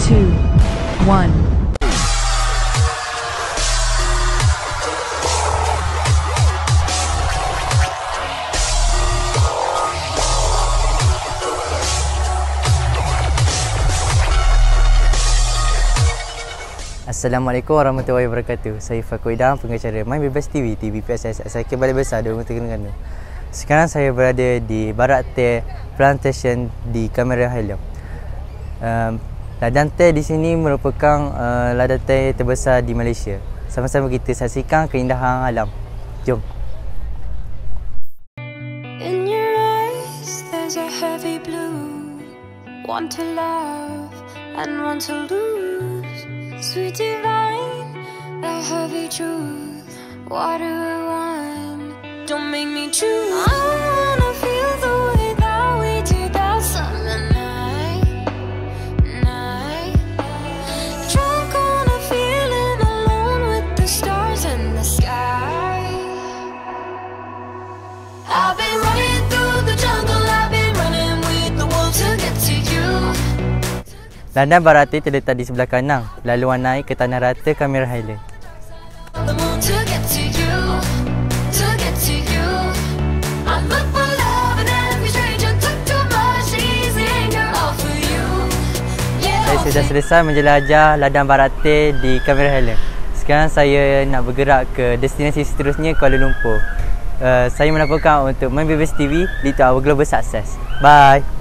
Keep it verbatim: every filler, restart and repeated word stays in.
two, one. Assalamualaikum warahmatullahi wabarakatuh. Saya Fakul Idham, pengacara My Bebas T V, T V P S S, Asal Balai Besar Dua Terengganu. Sekarang saya berada di Barak Teh Plantation di Kamera Highland. Um, ladang teh di sini merupakan uh, ladang teh terbesar di Malaysia. Sama-sama kita saksikan keindahan alam. Jom. In your eyes there's a heavy blue, one to love and one to lose. Sweet divine, the heavy truth. What do I want? Don't make me choose. I wanna feel the way that we did that summer night, night. Drunk on a feeling alone with the stars in the sky. I've been running through the jungle, I've been running with the wolves to get to you. Ladang Barak Teh terletak di sebelah kanan, laluan naik ke Tanah Rata Kamera Highland. Saya sudah selesai menjelajah ladang Barak Teh di Kamera Highland. Sekarang saya nak bergerak ke destinasi seterusnya, Kuala Lumpur. Uh, saya melaporkan untuk My Bebas T V, Little Our Global Success. Bye!